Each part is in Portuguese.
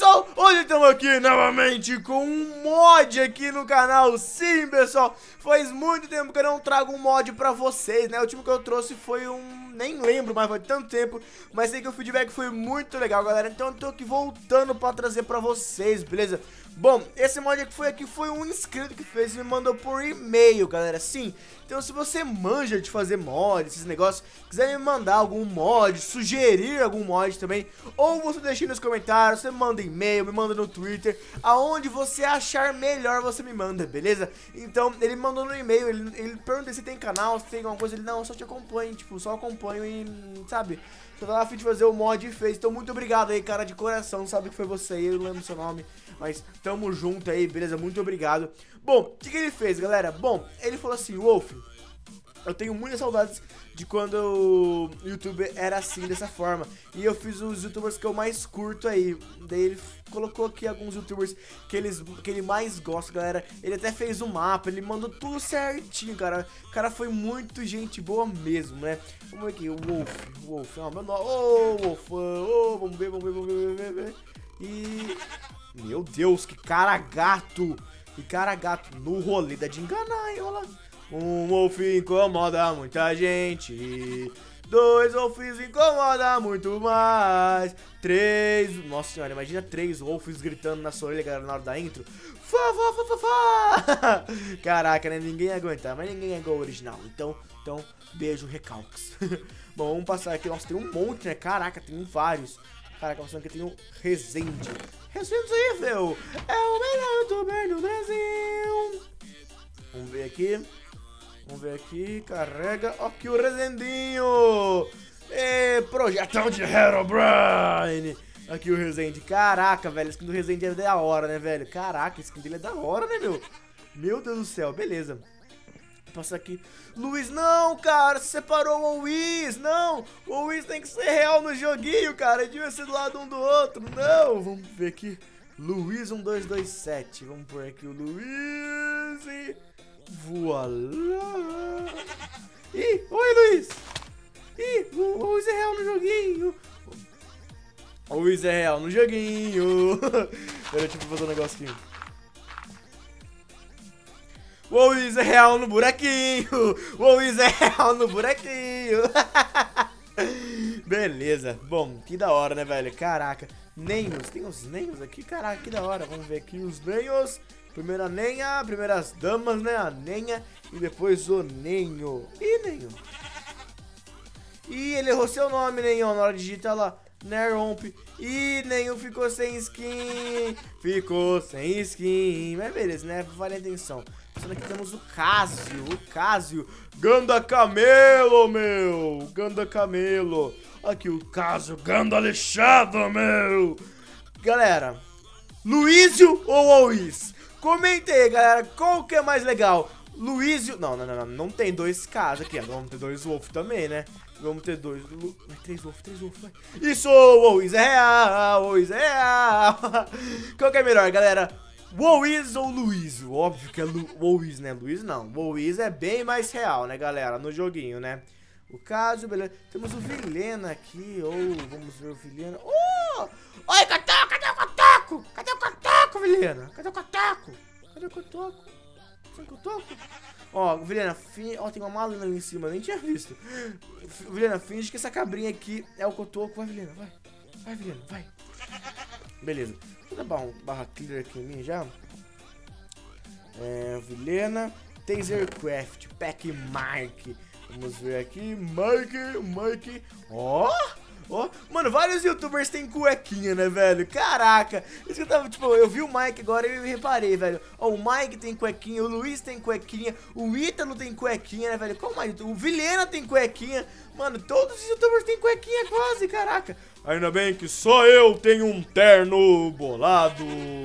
pessoal, hoje estamos aqui novamente com um mod aqui no canal. Sim, pessoal, faz muito tempo que eu não trago um mod pra vocês, né? O último que eu trouxe foi nem lembro, mas foi tanto tempo. Mas sei que o feedback foi muito legal, galera. Então eu tô aqui voltando pra trazer pra vocês, beleza? Bom, esse mod aqui foi um inscrito que fez e me mandou por e-mail, galera. Sim, então se você manja de fazer mod, esses negócios, quiser me mandar algum mod, sugerir algum mod também, ou você deixa aí nos comentários, você me manda e-mail, me manda no Twitter, aonde você achar melhor você me manda, beleza? Então ele me mandou no e-mail, ele pergunta se tem canal, se tem alguma coisa, ele não, eu só te acompanho, tipo, só acompanho e, sabe, só tava a fim de fazer o mod e fez. Então muito obrigado aí, cara, de coração, sabe que foi você aí, eu não lembro seu nome, mas tamo junto aí, beleza? Muito obrigado. Bom, o que ele fez, galera? Bom, ele falou assim: Wolf, eu tenho muitas saudades de quando o YouTube era assim, dessa forma. E eu fiz os youtubers que eu mais curto aí. Daí ele colocou aqui alguns youtubers que ele mais gosta, galera. Ele até fez um mapa, ele mandou tudo certinho, cara. O cara foi muito gente boa mesmo, né? Vamos ver aqui, o Wolf, ó, meu nome. Ô, Wolf, ô, vamos ver. E... meu Deus, que cara gato. Que cara gato. No rolê da de enganar, hein, olha lá. Um Wolf incomoda muita gente. 2 Wolfs incomoda muito mais. 3... nossa senhora, imagina 3 Wolfs gritando na sua orelha, galera, na hora da intro. Fá. Caraca, né? Ninguém ia aguentar, mas ninguém é igual ao original. Então, beijo, recalques. Bom, vamos passar aqui. Nossa, tem um monte, né? Caraca, tem vários. Caraca, mostrando que tem um Resende. Resendível! É o melhor youtuber do Brasil! Vamos ver aqui. Carrega. Ó, aqui o Resendinho! Projetão de Herobrine! Aqui o Resende. Caraca, velho, a skin do Resende é da hora, né, velho? Caraca, a skin dele é da hora, né, meu? Meu Deus do céu, beleza. Vou passar aqui. Luiz, não, cara, você separou o Luiz, não. O Luiz tem que ser real no joguinho, cara. Devia ser do lado um do outro, não. Vamos ver aqui. Luiz 1227. Vamos pôr aqui o Luiz e... voilá. Ih, oi, Luiz. Ih, o Luiz é real no joguinho. O Luiz é real no joguinho. Pera, deixa eu fazer um negócio aqui. O Luiz é real no buraquinho. O Luiz é real no buraquinho. Beleza. Bom, que da hora, né, velho? Caraca. Nenhos. Tem os Nenhos aqui? Caraca, que da hora. Vamos ver aqui os Nenhos. Primeira Nenha. Primeiras damas, né? A Nenha. E depois o Nenho. Ih, Nenho. Ih, ele errou seu nome, Nenhão. Na hora de digitar lá. Neromp. Ih, Nenhum ficou sem skin. Ficou sem skin. Mas beleza, né? Vale a atenção. Aqui temos o Casio. Ganda Camelo, meu. Ganda Camelo. Aqui o Casio. Ganda Alexandre, meu. Galera, Luísio ou Luiz? Comenta aí, galera. Qual que é mais legal? Luísio. Não tem 2 Casos aqui. Vamos ter 2 Wolf também, né? Vamos ter 2. 3 Wolf, vai. Isso, o Luiz é real. Qual que é melhor, galera? Luiz ou Luísio? Óbvio que é Luiz, né? Luiz não. Luiz é bem mais real, né, galera? No joguinho, né? O Casio, beleza. Temos o Vilhena aqui. Vamos ver o Vilhena. Oi, Cotoco! Cadê o Cotoco? Cadê o Cotoco, Vilhena? Cadê o Cotoco? Sem Cotoco? Ó, Vilhena, tem uma malina ali em cima, nem tinha visto. Vilhena, finge que essa cabrinha aqui é o Cotoco. Vai, Vilhena, vai. Vai, Vilhena, vai. Beleza. Vou dar barra clear aqui em mim já. Vilhena. Tasercraft. Pack Mark. Vamos ver aqui. Mike. Ó. Mano, vários youtubers têm cuequinha, né, velho? Caraca. Isso que eu tava, tipo, eu vi o Mike agora e eu reparei, velho. Ó, o Mike tem cuequinha, o Luiz tem cuequinha, o Ítalo tem cuequinha, né, velho? Qual mais? O Vilhena tem cuequinha. Mano, todos os youtubers têm cuequinha quase, caraca. Ainda bem que só eu tenho um terno bolado.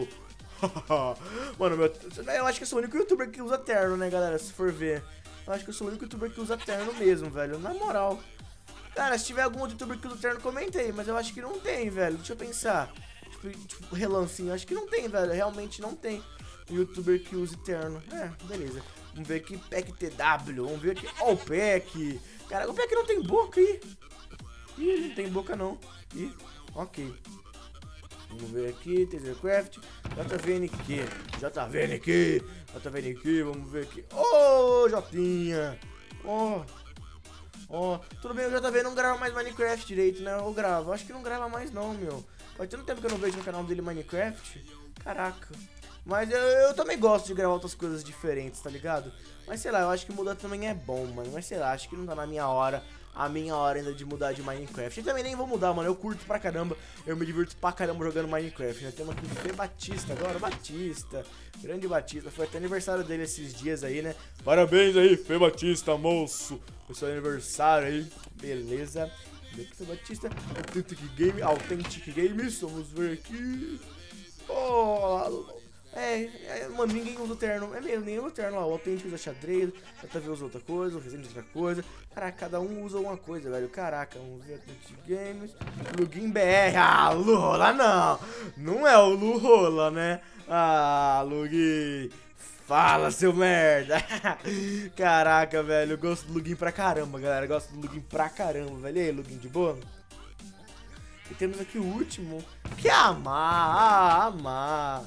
Mano, eu acho que eu sou o único youtuber que usa terno, né, galera? Se for ver. Eu acho que eu sou o único youtuber que usa terno mesmo, velho. Na moral. Cara, se tiver algum outro youtuber que usa terno, comentei. Mas eu acho que não tem, velho. Deixa eu pensar. Tipo, relancinho. Acho que não tem, velho. Realmente não tem youtuber que use terno. Beleza. Vamos ver aqui. Pack TW. Vamos ver aqui. Ó, o Pack. Cara, o Pack não tem boca aí. Ih, não tem boca não. Ih, ok. Vamos ver aqui, Tasercraft, JVNQ, vamos ver aqui. Ô, Jotinha. Ó, tudo bem, o JV não grava mais Minecraft direito, né? Ou grava? Acho que não grava mais não, meu. Faz tanto tempo que eu não vejo no canal dele Minecraft. Caraca. Mas eu também gosto de gravar outras coisas diferentes, tá ligado? Mas sei lá, eu acho que mudar também é bom, mano. Mas sei lá, acho que não tá na minha hora. A minha hora ainda de mudar de Minecraft. E também nem vou mudar, mano. Eu curto pra caramba. Eu me divirto pra caramba jogando Minecraft. Nós temos aqui o Fê Batista agora. Batista. Grande Batista. Foi até aniversário dele esses dias aí, né? Parabéns aí, Fê Batista, moço. Foi seu aniversário aí. Beleza. Fê Batista. Authentic Games. Vamos ver aqui. Mano, ninguém usa o terno. É mesmo, ninguém usa o terno lá. O Authentic usa xadrez, o JV usa outra coisa, o Resident usa outra coisa. Caraca, cada um usa uma coisa, velho. Caraca, vamos ver Authentic Games. Lugin BR. Ah, Lurola não. Não é o Lurola, né? Ah, Lugin. Fala, seu merda. Caraca, velho. Eu gosto do Lugin pra caramba, galera. Eu gosto do Lugin pra caramba, velho. E aí, Lugin de boa? E temos aqui o último. Que é Amar.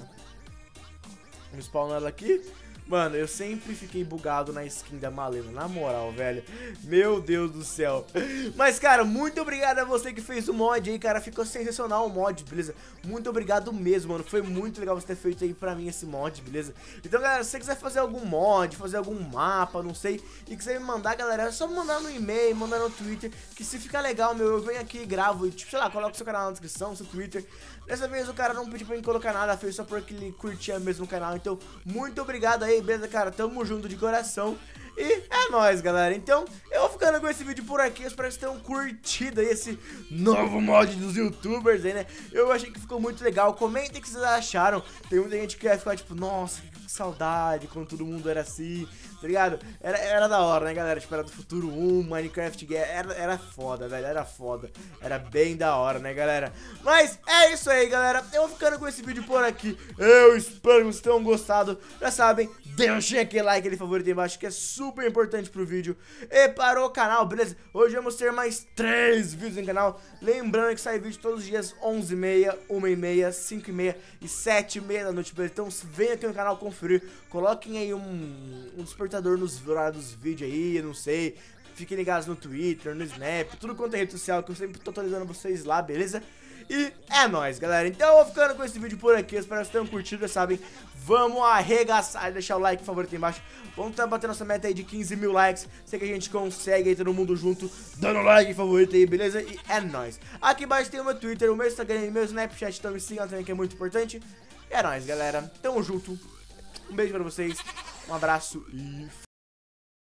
Vamos spawnar ela aqui. Mano, eu sempre fiquei bugado na skin da Malena, na moral, velho. Meu Deus do céu. Mas, cara, muito obrigado a você que fez o mod aí, cara. Ficou sensacional o mod, beleza? Muito obrigado mesmo, mano. Foi muito legal você ter feito aí pra mim esse mod, beleza? Então, galera, se você quiser fazer algum mod, fazer algum mapa, não sei, e quiser me mandar, galera, é só me mandar no e-mail, mandar no Twitter, que se ficar legal, meu, eu venho aqui e gravo, e, tipo, sei lá, coloco seu canal na descrição, seu Twitter. Dessa vez o cara não pediu pra mim colocar nada, fez só porque ele curtia mesmo o canal. Então, muito obrigado aí, beleza, cara? Tamo junto de coração. E é nóis, galera. Então, eu vou ficando com esse vídeo por aqui. Eu espero que vocês tenham curtido aí esse novo mod dos youtubers aí, né? Eu achei que ficou muito legal. Comentem o que vocês acharam. Tem muita gente que vai ficar tipo, nossa, que saudade quando todo mundo era assim, tá ligado? Era da hora, né, galera? Tipo, era do Futuro 1, Minecraft era foda, velho. Era foda. Era bem da hora, né, galera? Mas é isso aí, galera. Eu vou ficando com esse vídeo por aqui. Eu espero que vocês tenham gostado. Já sabem, deixem aquele like, aquele favorito aí embaixo, que é super importante pro vídeo e para o canal, beleza? Hoje vamos ter mais 3 vídeos no canal. Lembrando que sai vídeo todos os dias 11h30, 1h30, 5h30 e 7h30 da noite, beleza? Então venha aqui no canal conferir. Coloquem aí um despertador nos horários dos vídeos aí, eu não sei. Fiquem ligados no Twitter, no Snap, tudo quanto é rede social, que eu sempre tô atualizando vocês lá, beleza? E é nóis, galera. Então eu vou ficando com esse vídeo por aqui. Espero que vocês tenham curtido, já sabem. Vamos arregaçar, deixar o like favorito aí embaixo. Vamos tentar bater nossa meta aí de 15 mil likes. Sei que a gente consegue aí, todo mundo junto, dando like favorito aí, beleza? E é nóis. Aqui embaixo tem o meu Twitter, o meu Instagram e o meu Snapchat. Então me sigam também, que é muito importante. E é nóis, galera. Tamo junto. Um beijo pra vocês. Um abraço e